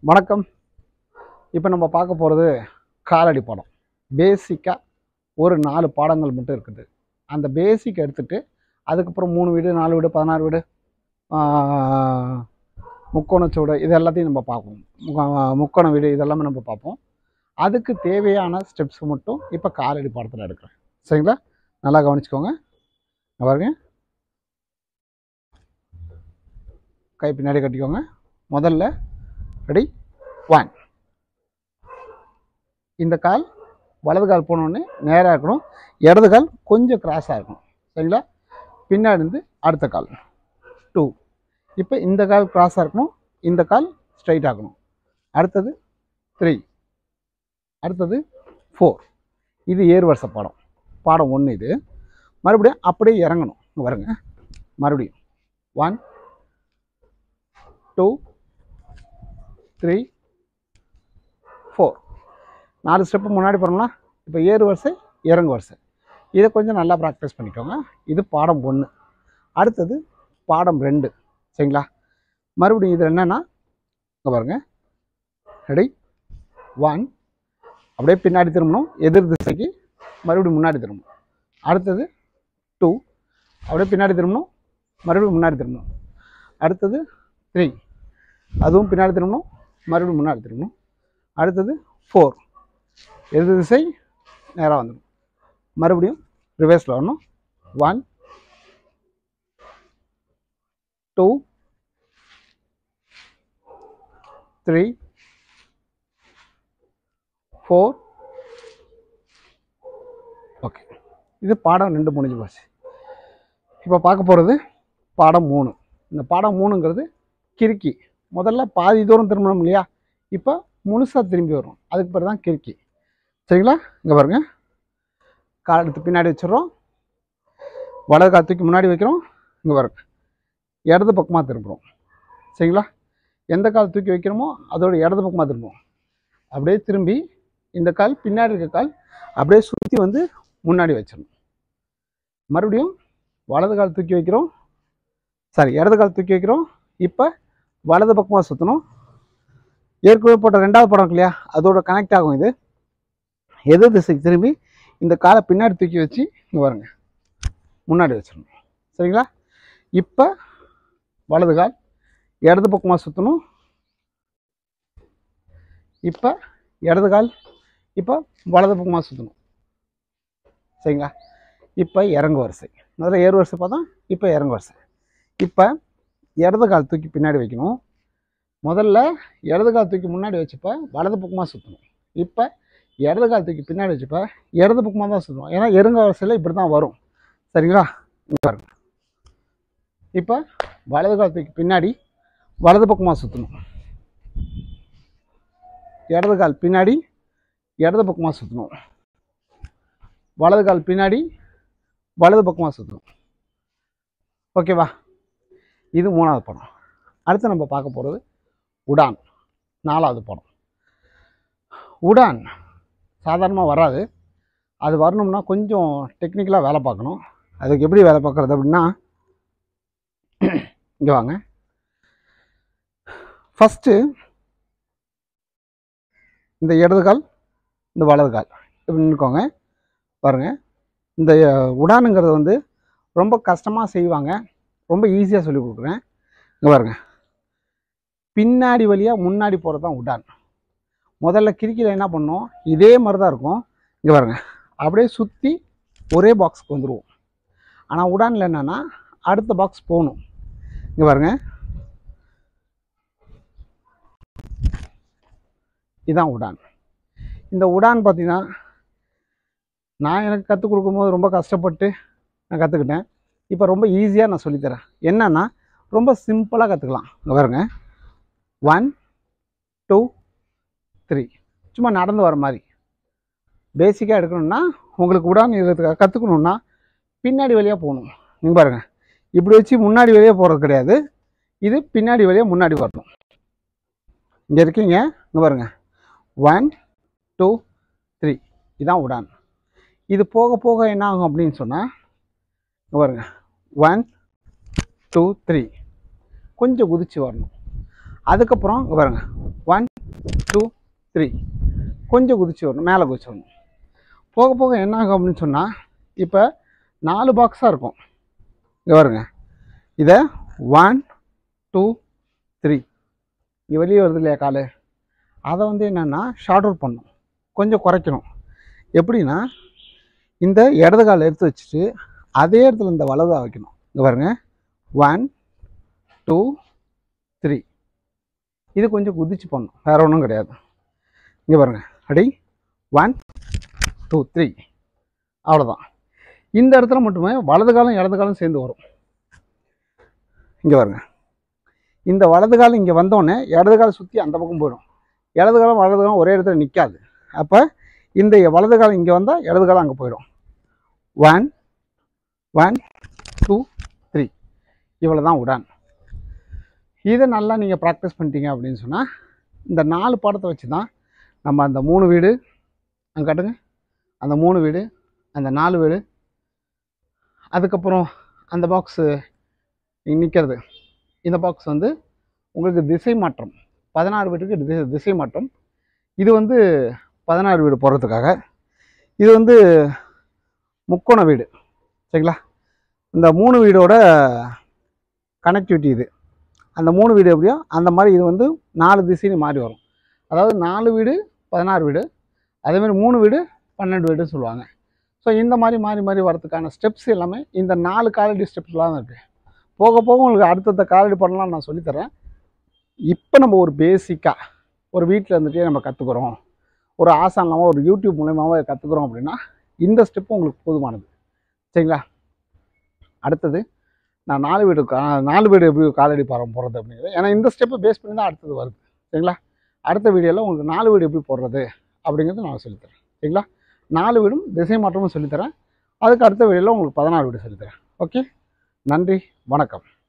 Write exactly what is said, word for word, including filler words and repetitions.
வணக்கம். இப்போ நம்ம பார்க்க போகிறது காலடி பாடம். பேசிக்காக ஒரு நாலு பாடங்கள் மட்டும் இருக்குது. அந்த பேசிக் எடுத்துகிட்டு அதுக்கப்புறம் மூணு வீடு நாலு வீடு பதினாறு வீடு முக்கோணச்சூடு இது எல்லாத்தையும் நம்ம பார்ப்போம். முக்கோண வீடு இதெல்லாமே நம்ம பார்ப்போம். அதுக்கு தேவையான ஸ்டெப்ஸ் மட்டும் இப்போ காலடி பாடத்தில் எடுக்கிறேன். சரிங்களா? நல்லா கவனிச்சுக்கோங்க. பாருங்க, கை பின்னாடி கட்டிக்கோங்க. முதல்ல ரெடி, ஒன். இந்த கால் வலது கால் போனோடனே நேராக இருக்கணும், இடது கால் கொஞ்சம் கிராஸாக இருக்கணும். சரிங்களா? பின்னாடி இருந்து அடுத்த கால் டூ. இப்போ இந்த கால் கிராஸாக இருக்கணும், இந்த கால் ஸ்ட்ரைட் ஆகணும். அடுத்தது த்ரீ, அடுத்தது ஃபோர். இது ஏறு வருஷ பாடம், பாடம் ஒன்று. இது மறுபடியும் அப்படியே இறங்கணும். வருங்க, மறுபடியும் ஒன் டூ த்ரீ ஃபோர். நாலு ஸ்டெப்பு முன்னாடி போனோம்னா இப்போ ஏறு வரிசை இறங்கு வரிசை. இதை கொஞ்சம் நல்லா ப்ராக்டிஸ் பண்ணிக்கோங்க. இது பாடம் ஒன்று. அடுத்தது பாடம் ரெண்டு. சரிங்களா? மறுபடியும் இது என்னென்னா, இங்கே பாருங்கள், ரெடி, ஒன். அப்படியே பின்னாடி திரும்பணும், எதிர் திசைக்கு மறுபடியும் முன்னாடி திரும்பணும். அடுத்தது டூ, அப்படியே பின்னாடி திரும்பணும், மறுபடியும் முன்னாடி திரும்பணும். அடுத்தது த்ரீ, அதுவும் பின்னாடி திரும்பணும், மறுபடியும் முன்னாடி திரும்பணும். அடுத்தது ஃபோர், எதிர் திசை நேராக வந்துடும், மறுபடியும் ரிவர்ஸில் வரணும். One two three four. Okay, இது பாடம் ரெண்டு முடிஞ்சு போச்சு. இப்போ பார்க்க போகிறது பாடம் மூணு. இந்த பாடம் மூணுங்கிறது கிறுக்கி. முதல்ல பாதி தூரம் திரும்பணும் இல்லையா? இப்போ முழுசாக திரும்பி வரும், அதுக்கு பிறகு தான் கிறுக்கி. சரிங்களா? இங்கே பாருங்கள், கால் எடுத்து பின்னாடி வச்சிடறோம், வலது கால் தூக்கி முன்னாடி வைக்கிறோம். இங்கே பாருங்க, இடது பக்கமாக திரும்புகிறோம். சரிங்களா? எந்த கால் தூக்கி வைக்கிறோமோ அதோட இடது பக்கமாக திரும்புவோம். அப்படியே திரும்பி இந்த கால் பின்னாடி இருக்க கால் அப்படியே சுற்றி வந்து முன்னாடி வச்சிடணும். மறுபடியும் வலது கால் தூக்கி வைக்கிறோம், சாரி இடது கால் தூக்கி வைக்கிறோம். இப்போ வலது பக்கமாக சுற்றணும். ஏற்கனவே போட்ட ரெண்டாவது படம் இருக்கு இல்லையா, அதோட கனெக்ட் ஆகும். இது எதிர் திசைக்கு திரும்பி இந்த காலை பின்னாடி தூக்கி வச்சு இங்கே பாருங்க முன்னாடி வச்சிடணும். சரிங்களா? இப்போ வலது கால் இடது பக்கமாக சுற்றணும். இப்போ இடது கால் இப்போ வலது பக்கமாக சுற்றணும். சரிங்களா? இப்போ இறங்கு வரிசை. முதல்ல ஏறு வரிசை பார்த்தா, இப்போ இறங்கு வரிசை. இப்போ இடது கால் தூக்கி பின்னாடி வைக்கணும். முதல்ல இடது கால் தூக்கி முன்னாடி வச்சுப்ப வலது பக்கமாக சுற்றணும். இப்போ இடது கால் தூக்கி பின்னாடி வச்சுப்ப இடது பக்கமாக தான் சுற்றணும். ஏன்னா இறங்க வரிசையில் இப்படி தான் வரும். சரிங்களா? பாருங்க, இப்போ வலது கால் தூக்கி பின்னாடி வலது பக்கமாக சுற்றணும். இடது கால் பின்னாடி இடது பக்கமாக சுற்றணும். வலது கால் பின்னாடி வலது பக்கமாக சுற்றணும். ஓகேவா? இது மூணாவது படம். அடுத்து நம்ம பார்க்க போகிறது உடான், நாலாவது படம். உடான் சாதாரணமாக வராது. அது வரணும்னா கொஞ்சம் டெக்னிக்கலாக வேலை பார்க்கணும். அதுக்கு எப்படி வேலை பார்க்குறது அப்படின்னா, இங்கே வாங்க. ஃபஸ்ட்டு இந்த இடது கால் இந்த வலது கால் இப்படி நிற்கோங்க. பாருங்கள், இந்த உடானுங்கிறது வந்து ரொம்ப கஷ்டமாக செய்வாங்க, ரொம்ப ஈஸியாக சொல்லி கொடுக்குறேன். இங்கே பாருங்கள், பின்னாடி வழியாக முன்னாடி போகிறது தான் உடான். முதல்ல கிறுக்கியில் என்ன பண்ணோம், இதே மாதிரி தான் இருக்கும். இங்கே பாருங்கள், அப்படியே சுற்றி ஒரே பாக்ஸுக்கு வந்துடுவோம். ஆனால் உடானில் என்னென்னா அடுத்த பாக்ஸ் போகணும். இங்கே பாருங்கள், இதுதான் உடான். இந்த உடான் பார்த்தீங்கன்னா, நான் எனக்கு கற்றுக் கொடுக்கும்போது ரொம்ப கஷ்டப்பட்டு நான் கற்றுக்கிட்டேன். இப்போ ரொம்ப ஈஸியாக நான் சொல்லித்தரேன். என்னென்னா ரொம்ப சிம்பிளாக கற்றுக்கலாம். இங்கே பாருங்க, ஒன் டூ த்ரீ, சும்மா நடந்து வர மாதிரி பேசிக்காக எடுக்கணும்னா, உங்களுக்கு உடான் இதுக்காக கற்றுக்கணுன்னா பின்னாடி வழியாக போகணும். நீங்கள் பாருங்கள், இப்படி வச்சு முன்னாடி வழியாக போகிறது கிடையாது, இது பின்னாடி வழியாக முன்னாடி வரணும். இங்கே இருக்கீங்க, இங்கே பாருங்கள், ஒன் டூ த்ரீ, இதுதான் உடான். இது போக போக என்ன ஆகும் அப்படின்னு சொன்னால், இங்கே பாருங்கள், ஒன் டூ த்ரீ, கொஞ்சம் குதிச்சு வரணும். அதுக்கப்புறம் இங்கே பாருங்கள், ஒன் டூ த்ரீ கொஞ்சம் குதிச்சு வரணும், மேலே குதிச்சு வரணும். போக போக என்ன ஆகும் அப்படின்னு சொன்னால், இப்போ நாலு பாக்ஸாக இருக்கும். இங்கே வருங்க, இதை ஒன் டூ த்ரீ இங்கே வெளியே வருது இல்லையா கால், அதை வந்து என்னென்னா ஷார்ட் அவுட் பண்ணணும், கொஞ்சம் குறைக்கணும். எப்படின்னா இந்த இடது காலை எடுத்து வச்சுட்டு அதே இடத்துல இந்த வலதாக வைக்கணும். இங்கே பாருங்க, ஒன் டூ த்ரீ இது கொஞ்சம் குதிச்சு பண்ணணும், வேறு ஒன்றும் கிடையாது. இங்கே பாருங்கள், அடி ஒன் டூ த்ரீ அவ்வளோதான். இந்த இடத்துல மட்டுமே வலது காலம் இடது காலம் சேர்ந்து வரும். இங்கே பாருங்க, இந்த வலது காலம் இங்கே வந்தோடனே இடது காலம் சுற்றி அந்த பக்கம் போயிடும். இடது காலம் வலது காலம் ஒரே இடத்துல நிற்காது. அப்போ இந்த வலது காலம் இங்கே வந்தால் இடது காலம் அங்கே போயிடும். ஒன் ஒன் டூ த்ரீ இவ்வளோ தான் உடான். இதை நல்லா நீங்கள் ப்ராக்டிஸ் பண்ணிட்டீங்க அப்படின்னு சொன்னால், இந்த நாலு பாடத்தை வச்சு தான் நம்ம அந்த மூணு வீடு அங்கே காட்டுங்க, அந்த மூணு வீடு, அந்த நாலு வீடு, அதுக்கப்புறம் அந்த பாக்ஸு நிற்கிறது, இந்த பாக்ஸ் வந்து உங்களுக்கு திசை மாற்றம், பதினாறு வீட்டுக்கு திசை திசை மாற்றம். இது வந்து பதினாறு வீடு போடுறதுக்காக. இது வந்து முக்கோண வீடு, சரிங்களா? இந்த மூணு வீடோட கனெக்டிவிட்டி இது. அந்த மூணு வீடு எப்படியோ அந்த மாதிரி இது வந்து நாலு திசைன்னு மாறி வரும். அதாவது நாலு வீடு பதினாறு வீடு, அதேமாதிரி மூணு வீடு பன்னெண்டு வீடுன்னு சொல்லுவாங்க. ஸோ இந்த மாதிரி மாறி மாறி வரதுக்கான ஸ்டெப்ஸ் எல்லாமே இந்த நாலு காலடி ஸ்டெப்ஸ்லாம் தான் இருக்குது. போக போக உங்களுக்கு அடுத்தடுத்த காலடி பண்ணலாம் நான் சொல்லித்தரேன். இப்போ நம்ம ஒரு பேசிக்காக ஒரு வீட்டில் இருந்துகிட்டே நம்ம கற்றுக்குறோம், ஒரு ஆசானமாக ஒரு யூடியூப் மூலயமாவே கற்றுக்குறோம் அப்படின்னா இந்த ஸ்டெப்பு உங்களுக்கு போதுமானது, சரிங்களா? அடுத்தது நான் நாலு வீடு நாலு வீடு எப்படி காலடி பாரம் போடுறது அப்படிங்கிறது, ஏன்னா இந்த ஸ்டெப்பை பேஸ் பண்ணி தான் அடுத்தது வருது, சரிங்களா? அடுத்த வீடியோவில் உங்களுக்கு நாலு வீடு எப்படி போடுறது அப்படிங்கிறது நான் சொல்லித்தரேன், சரிங்களா? நாலு வீடும் திசை மாற்றமும் சொல்லித்தரேன். அதுக்கு அடுத்த வீடியோவில் உங்களுக்கு பதினாறு வீடு சொல்லித்தரேன். ஓகே, நன்றி, வணக்கம்.